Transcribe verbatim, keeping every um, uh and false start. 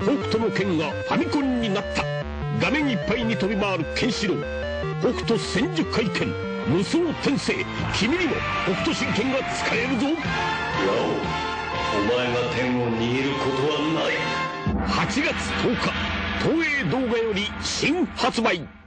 北斗の拳がファミコンになった。画面いっぱいに飛び回るケンシロウ。北斗千手回転無双転生、君にも北斗神拳が使えるぞ。 ラオ、お前が天を握ることはない。 はちがつとおか、東映動画より新発売。